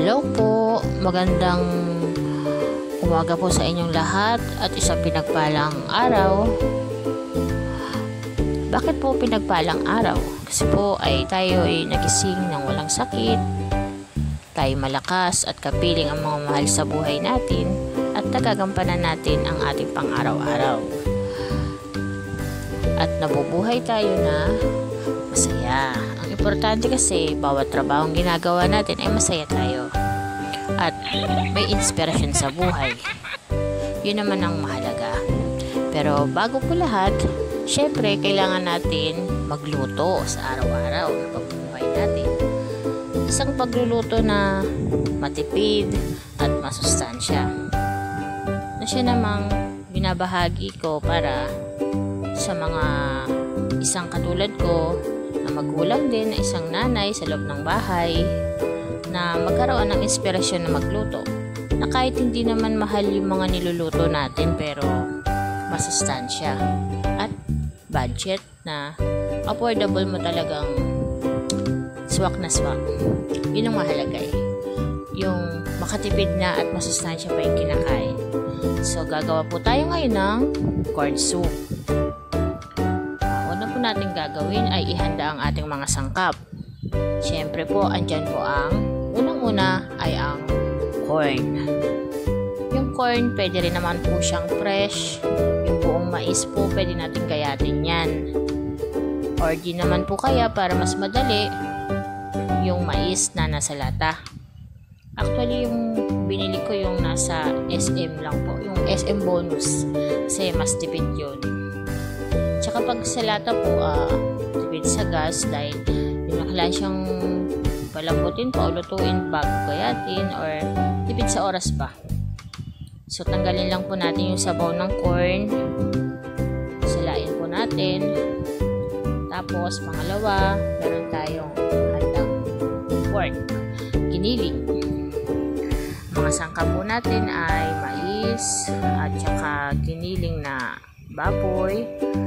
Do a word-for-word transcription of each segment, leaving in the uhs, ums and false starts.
Hello po, magandang umaga po sa inyong lahat at isang pinagpalang araw. Bakit po pinagpalang araw? Kasi po ay tayo ay nagising ng walang sakit, tayo malakas at kapiling ang mga mahal sa buhay natin at nagagampanan natin ang ating pang-araw-araw. At nabubuhay tayo na masaya. Ang importante kasi bawat trabahong ginagawa natin ay masaya tayo at may inspirasyon sa buhay. Yun naman ang mahalaga. Pero bago po lahat, syempre kailangan natin magluto sa araw-araw na pagbubuhay natin. Isang pagluluto na matipid at masustansya na siya namang binabahagi ko para sa mga isang katulad ko na magulang din na isang nanay sa loob ng bahay na magkaroon ng inspirasyon na magluto, na kahit hindi naman mahal yung mga niluluto natin pero masustansya at budget na affordable mo talagang swak na swak. Yun ang mahalaga eh, yung makatipid na at masustansya pa yung kinakain. So gagawa po tayo ngayon ng corn soup. Natin gagawin ay ihanda ang ating mga sangkap. Siyempre po, andyan po ang unang-una ay ang corn. Yung corn, pwede rin naman po siyang fresh. Yung buong mais po, pwede natin gayatin yan. Or di naman po kaya para mas madali, yung mais na nasa lata. Actually, yung binili ko yung nasa S M lang po, yung S M bonus. Kasi mas tipid yun. Tsaka pag sa lata po, uh, tipid sa gas dahil pinakala siyang palambutin pa o lutuin bago gayatin or tipid sa oras pa. So tanggalin lang po natin yung sabaw ng corn, salain po natin. Tapos pangalawa, meron tayong handang pork, giniling. Mga sangkap po natin ay mais at saka giniling na baboy,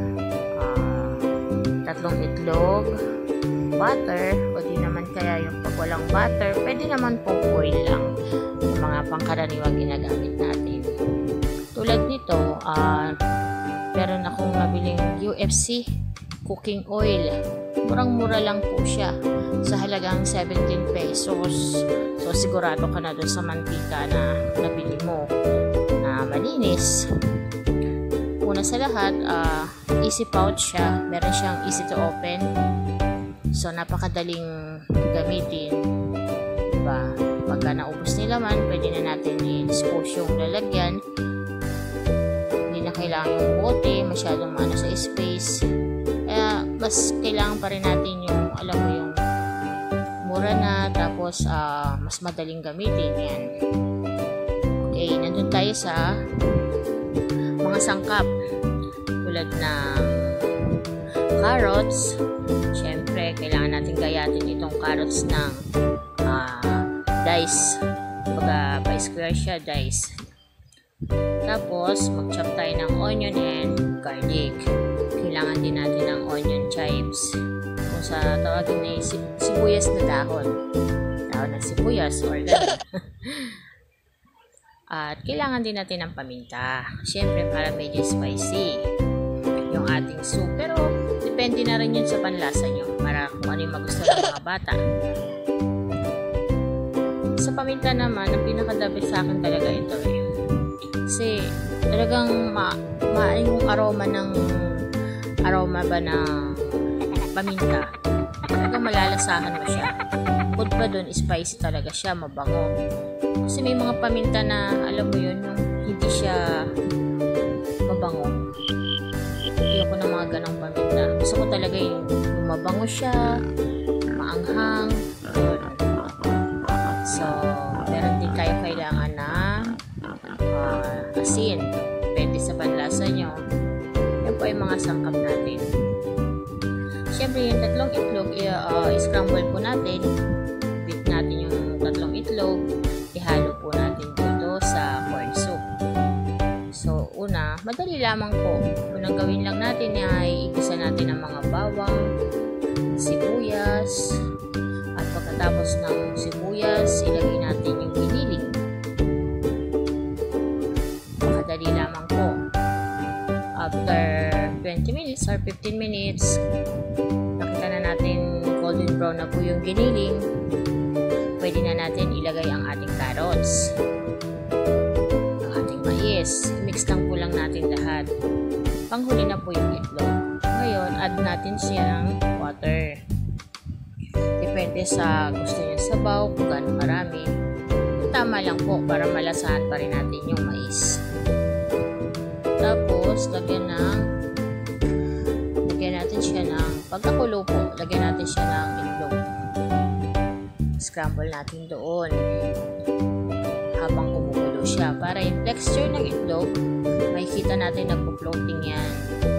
tatlong itlog, butter, o di naman kaya yung pag walang butter, pwede naman po oil lang, yung mga pangkaraniwang ginagamit natin. Tulad nito, uh, meron akong nabiling U F C cooking oil. Murang-mura lang po siya sa halagang seventeen pesos. So sigurado ka na dun sa mantika na nabili mo na malinis. Una sa lahat, uh, easy pouch siya. Meron siyang easy to open. So, napakadaling gamitin. Diba? Pagka naubos nila man, pwede na natin i-dispose yung lalagyan. Hindi na kailangan yung bote, masyadong ano sa space. Kaya, mas kailangan pa rin natin yung, alam mo yung mura na, tapos uh, mas madaling gamitin. Yan. Okay, nandun tayo sa mga sangkap tulad ng carrots. Syempre kailangan natin gayatin itong carrots ng uh, dice, baga by square siya, dice. Tapos mag chop tayo ng onion and garlic. Kailangan din natin ng onion chives, kung sa tawagin ay sibuyas na dahon, dahon ng sibuyas or gano'n. At kailangan din natin ng paminta. Siyempre para medyo spicy yung ating soup. Pero depende na rin yun sa panlasa nyo para kung ano yung magustuhan ng mga bata. Sa paminta naman, ang pinaka-the best sa akin talaga ito eh. Kasi talagang ma, ma yung aroma ng aroma ba ng paminta. Talagang malalasahan mo siya. Bukod pa dun, spicy talaga siya, mabango. Kasi may mga paminta na, alam mo yun, yung hindi siya mabango. Ayoko ng mga ganong paminta. Gusto ko talaga yung, yung mabango siya, maanghang. Yun. So, meron din tayo kailangan na uh, asin. Depende sa panlasa nyo. Yan po ay mga sangkap natin. Siyempre, yung tatlong itlog, uh, i-scramble po natin. Beat natin yung tatlong itlog. Ihalo po natin dito sa corn soup. So, una, madali lamang po. Unang gawin lang natin ay igisa natin ang mga bawang, sibuyas, at pagkatapos pagkatapos ng sibuyas, ilagay natin yung giniling. Pakadali lamang po. After twenty minutes or fifteen minutes, nakita na natin golden brown na po yung giniling. Pwede na natin ilagay ang ating carrots, ang ating mais. Mix lang po lang natin lahat. Panghuli na po yung itlog. Ngayon, add natin siya ng water. Depende sa gusto niyo sabaw, kung gaano marami. Tama lang po para malasahan pa rin natin yung mais. Tapos, lagyan ng lagyan natin siya ng pagkakulo po, lagyan natin siya ng itlog. Scramble natin doon habang kumukulo siya para yung texture ng itlog, makikita natin nagpo-floating yan.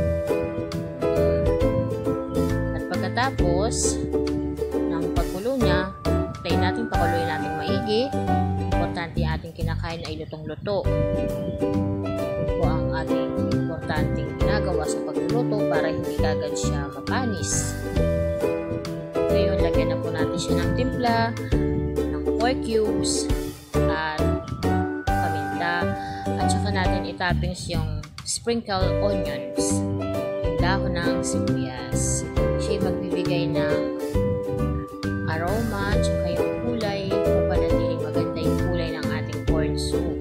At pagkatapos ng pagkulo niya, play natin, pakuluin natin maigi. Importante yung ating kinakain ay lutong-luto. Po ang ating importanteng ginagawa sa pagluluto para hindi kagad siya mapanis. Ngayon, lagyan na po natin siya ng timpla, ng pork cubes, at paminta, at saka natin itoppings yung sprinkle onions, yung dahon ng sibuyas. Siya magbibigay ng aroma, at saka yung kulay, mapanatiling maganda yung kulay ng ating corn soup.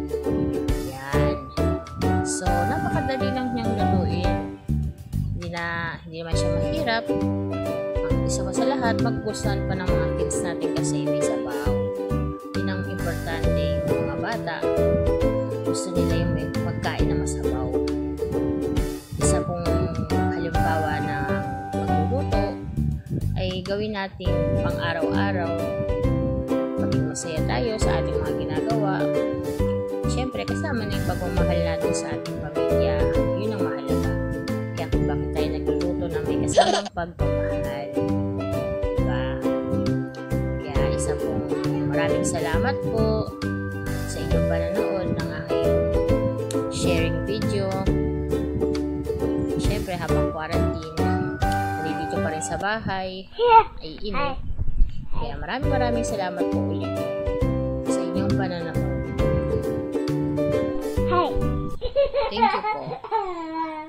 So, napakadali lang niyang lutuin. Hindi na, hindi naman siya mahirap. Ang isa pa sa lahat, magpustuhan pa ng mga kids natin kasi may sabaw. Yun ang importante, yung mga bata. Gusto nila yung may pagkain na masabaw. Isa pong halimbawa na pagluluto ay gawin natin pang araw-araw. Maging masaya tayo sa ating mga ginagawa. Siyempre, kasama na yung pagmamahal natin sa ating pamilya. Yun ang mahalaga. Kaya kung bakit tayo nagluluto na may kasamang pagmamahal. Diba? Kaya isa pong maraming salamat po sa inyong pananood ng aking sharing video. Siyempre, habang quarantine, nandito pa rin sa bahay, ay init. Kaya maraming maraming salamat po ulit sa inyong pananood. Thank you po.